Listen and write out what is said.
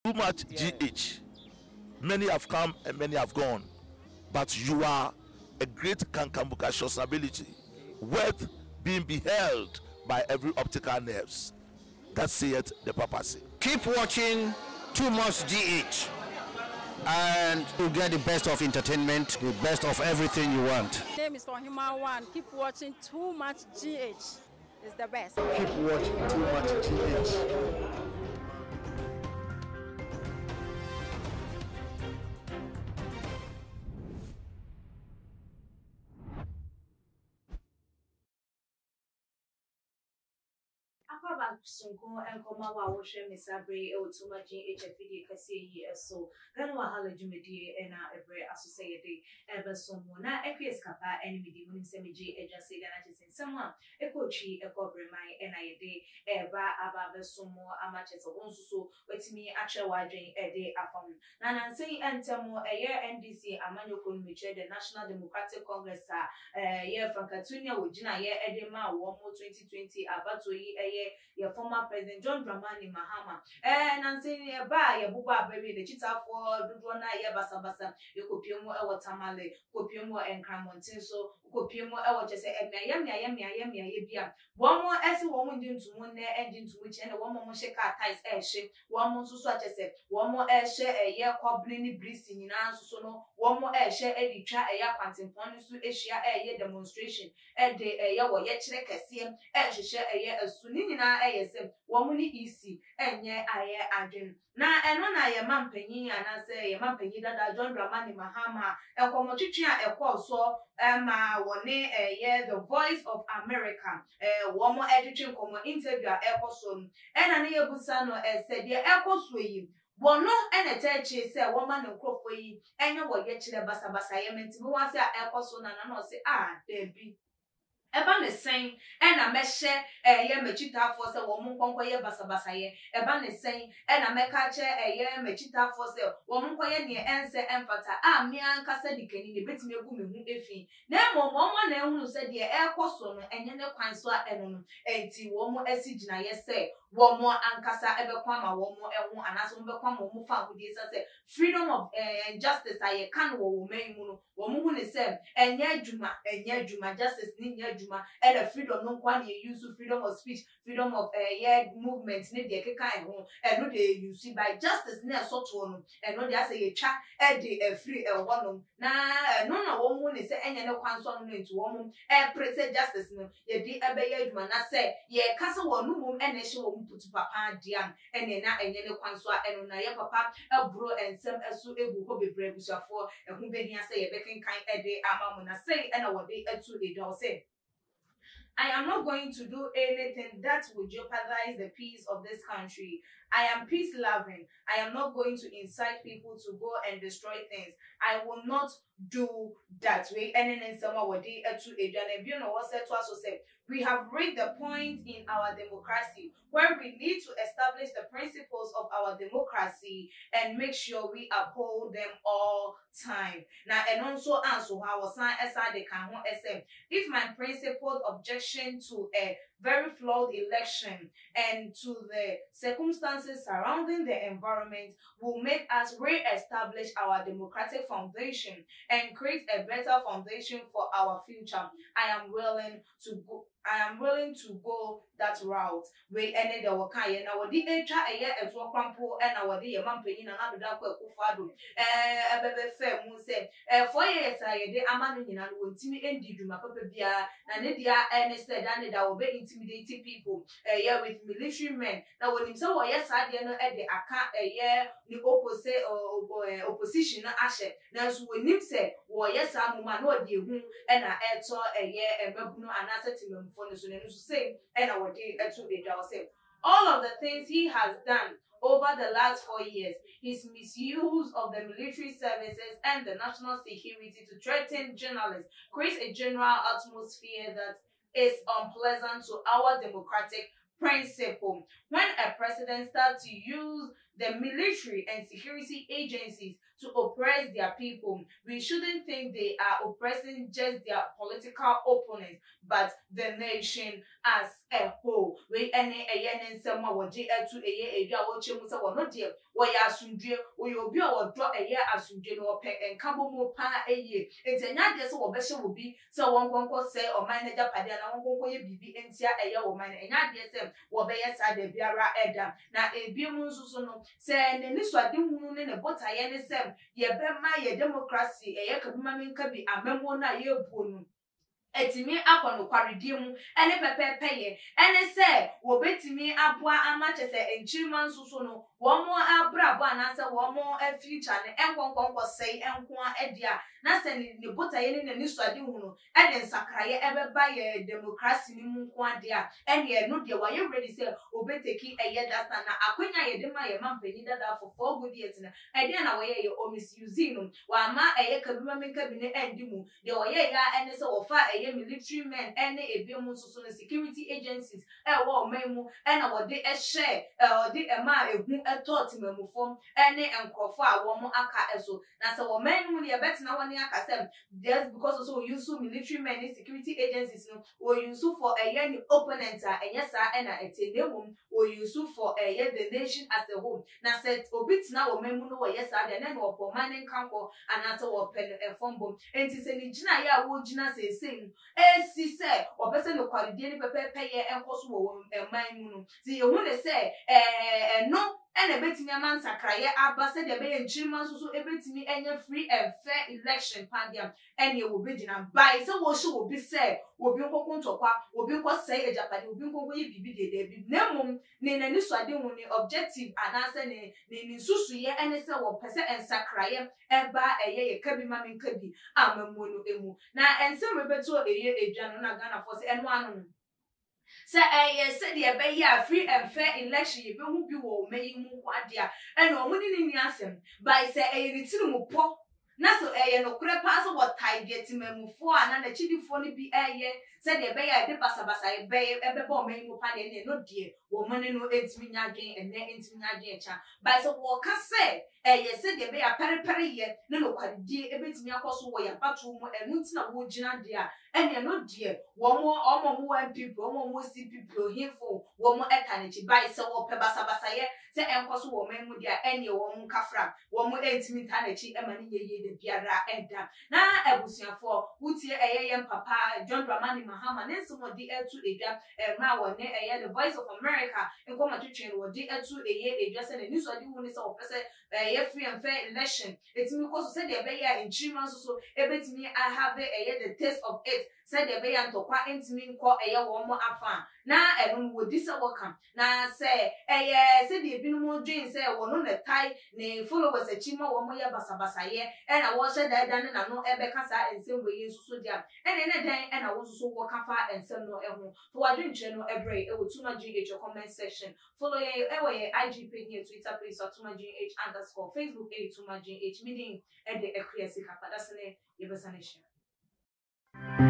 too much GH. Many have come and many have gone, but you are a great Kankambuka ability, worth being beheld by every optical nerves. That saith the papacy. Keep watching Too Much GH, and you'll get the best of entertainment, the best of everything you want. My name is Mahama. Keep watching Too Much GH. It's the best. Keep watching Too Much GH. Sunko and Koma Washer, Miss Abbey, or too much HFD Cassie, so Ganwa Halajumidi and every associated ever so mona, Equiescapa, and Midi Semiji, agency that is in someone, a coachy, a cobre my NID, Eba above some more amateurs of one so, with me actual waging a day upon. Nana say Antemo, a year NDC, Amano Kunmiche, the National Democratic Congress, a year from Katunia, Wujina, year Edema, 2020, Abatui, a year. Your former president John Dramani Mahama and I'm saying buy a buba baby the chita for Dudwana Yabasabasa, you could pay more our tamale, could pay more and Cramontin, so could pay more our just say yamia. One more as a woman to one engine to which and one more shake our ties airship, one more such as it, one more air share a year cobbling breezing in answer so no, one more air share a try a year quantum points to Asia a year demonstration, a day a year or yet check a CM, and she share a year as soon in our ASM, one money easy, and yeah, I agent. Now, and on I am Mampenny, and I say, Mampenny that John Dramani Mahama, a comochitia, a call so, one a year, the voice of America, one more editing, common interview, Ecoson, and an ear Busano, said, dear Ecosway. One no and a church say woman and crop for ye, and you will get to the Basabasa, I meant to was a Ecoson, and I say, there be. Eba ne sen na mehye ye mechita for se wo monkonko ye basabasa ye eba ne sen na meka che ye mechita for se wo monko ye ne ense emfata a me anka se dikani ne betime egu me hu efi na mo na ehunu se de ekoso no enye ne kwan so a eno no enti wo mo asigina ye se wo mo ankasa ebekwa ma wo mo ehu anaso mo bekwa ma wo mo fa hudi se freedom of justice aye kan wo man mu no wo mo hu ne se enye adwuma justice ni and a freedom no one you use freedom of speech, freedom of movement, need the kind home, and no they you see by justice near sort one, and no they say a chat a free one. Nah, no woman is any no console into woman, present justice no, ye de a man. I say, ye castle one room and a show put to papa diam, and then and no console and on a papa, a bro and some as so able to be brave for, and who be here say a becking kind a day, I say, and I will be a 2 day don't say. I am not going to do anything that would jeopardize the peace of this country. I am peace loving. I am not going to incite people to go and destroy things. I will not do that way. And then someone would do it to a we have reached the point in our democracy where we need to establish the principles of our democracy and make sure we uphold them all time. Now, and also answer how was the SM. If my principled objection to a very flawed election and to the circumstances surrounding the environment will make us re-establish our democratic foundation and create a better foundation for our future, I am willing to go that route. We ended the Wakaya now the HR a year as Wakampo and our dear Mampin and Abdako Kufadu. A baby fair moon said, 4 years I did Amanin and will intimidate you, my papa beer, and Lydia and said, and that will be intimidating people a year with military men. Now, when himself, yes, I didn't know at the account a year, the opposite or opposition asset. Now, so when him said, well, yes, I'm a no dear whom and I saw a year and Babuno and I said to him for the same and our day to the all of the things he has done over the last 4 years, his misuse of the military services and the national security to threaten journalists creates a general atmosphere that is unpleasant to our democratic principle. When a president starts to use the military and security agencies to oppress their people. We shouldn't think they are oppressing just their political opponents, but the nation as a whole. We any a yen some waji to a year a watching with our not dear, why asundre, or you'll be our draw a year asundre or peg and cabo more pa a year. It's a not just what better will be, so one can say or manager padana, one can be in tia a year or man, and not yes, what be yes, I de biara edam. Now a biamusuno, say, and this what do moon in a bot I any sem, ye be my democracy, a yakamamin kabi, a memona ye bonu. Etimi akọ no kwaredie mu ene pepepeye ene se wo betimi aboa amache se enchirima nsuso no wo mo abrabo anase wo mo future ne enkonkon sei enkoa edia na se ne botaye ne niswade hu no ede nsakraye ebeba ye democracy ni mu nko ade a ene no de wa ye ready se obeteki eye data na akonya ye de ma ye mampani dada for 4 good years na ede na wo ye o misuse no wa ma eye kabima menkabine endi mu de wo ye ya ene se wo fa military men any a biom so security agencies wo memu and what they share the ma ehu thought memu form any enkrofo a wo mo aka eso na se wo menu de bet na woni aka sem just because also use military men and security agencies no wo use for a year opponent a enyesa and a etendemum wo use for a year the nation as a whole na set obit na wo memu no wo yesa de na wo po manen kanko anata wo pen form bom enti se ni gina ya wo gina se sem si say or person no kwaredie ni pepepe ye enkoso wo man mu no ti ye hu ne say no and a betimi aman sakraye abase de be enchirima so ebetimi enye free and fair election pandiam ene wo begina by say wo show obi say obi nkoko ntokwa obi nko say ejapade obi nkoko ye bibi de bi nemum ne nani swade hu ne objective anase ne susu ye ene say wo pese ensakraye eba eye kabi mame kabi amamu no emu na ense rebeto eye edwano na Ghana for say eno anu say said the free and fair election you be who be wo meyi mu kwadia and o muni ni asem by say retinu mu po na so no kure pass what target memufo ana na chidifo ni bi said the be basabasa ebe bo meyi mu pa de no die wo muni no entimi nyadwen ene entimi nyadwen cha by so wo ka say said the be periperi ye no kwadie ebetimi akoso wo ya battle mu enu ntina wo gina de a ene no die wo mo omo mu people omo mu si people hinfo wo mo etanichi by so wo pe basabasa ye se enkoso wo memu de a ene wo mo kafra wo mo entimi tanachi emani ye de biara eda na ebusuafo wutie yem papa John Dramani Mahama nenso mo di etu edwa ma wo ne the Voice of America enkoma twetwen wo di etu edwa se ne niso di hu ne se wo pese free and fair election etimi koso se de be ya enchirima so ebetimi I have the taste of it said the be antokwa entimi nko wo mo afa na enu wo di se wo kam na se said the binu mo dwen se wo no ne tai ne followers achima wo mo ya basabasa ye na wo hye dan na no ebe kasa ensem we yesu so dia ne dan na wo so wo kafa ensem no eho for wadwentwe no ebre e wo tuma GH comment section follow ye IG page here Twitter page tuma GH _ Facebook tuma GH meaning e de ekriasi kapa that's ne ye besane share